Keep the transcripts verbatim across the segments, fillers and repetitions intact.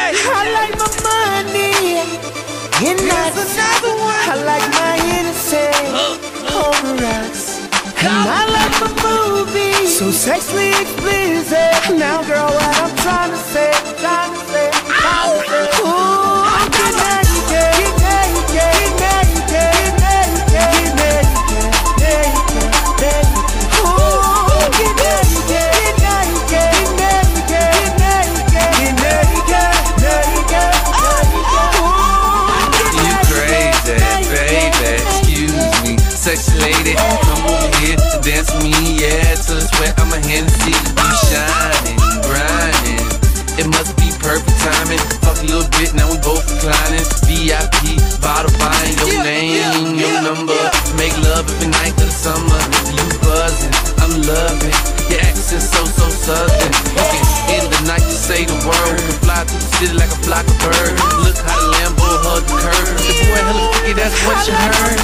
I like my money in nuts. I like my innocence on the rocks. And I like my movies so sexually explicit. Now, girl, what I'm trying to say, trying to say, trying to say. Ooh, I'm getting naked, get naked, get naked, get naked, get naked, naked, naked. Ooh, get naked, get naked, get naked, get naked, get naked, naked, naked. Ooh, you crazy, baby? Excuse me, sexy lady. Come over here to dance with me, yeah. Till I sweat, I'm a Hennessy. You shining, grinding. It must be perfect timing. Fuck a little bit, now we both reclining. V I P, bottle buying, your name, your number. Make love every night of the summer. You buzzing, I'm loving. Your accent so, so southern. You can end the night to say the word. We can fly through the city like a flock of birds. Look how the Lambo hug the curve. The boy hella freaky, that's what you heard.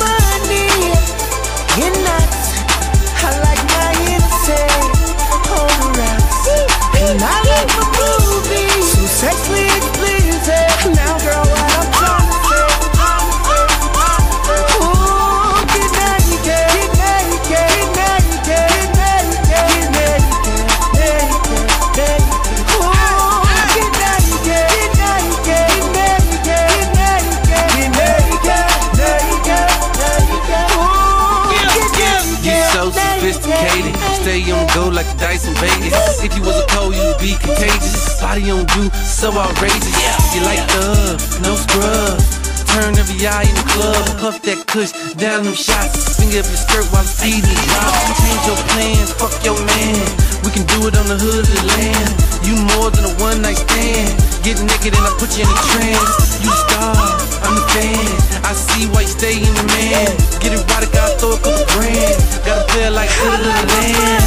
You're nuts. I like my innocence on the rocks. And I like my movies so sexually explicit. Now, girl, what I'm trying to say, trying to say, trying to say. Ooh, get naked, get naked, get naked, get naked, get naked, naked, naked. Ooh, get naked, get naked, get naked, get naked, get naked, naked, naked. Ooh, You so sophisticated, stay on the go like the dice in Vegas. If you was a cold, you would be contagious. Body on you, so outrageous. You like the no scrub. Turn every eye in the club, puff that kush, down them shots. Finger up your skirt while the season drops. Change your plans, fuck your man. We can do it on the hood of the land. You more than a one night stand. Get naked and I put you in a trance. You star, I'm the fan. I see why you stay in the man. Get it right, I gotta throw a couple grand. Gotta play it like hood of the land.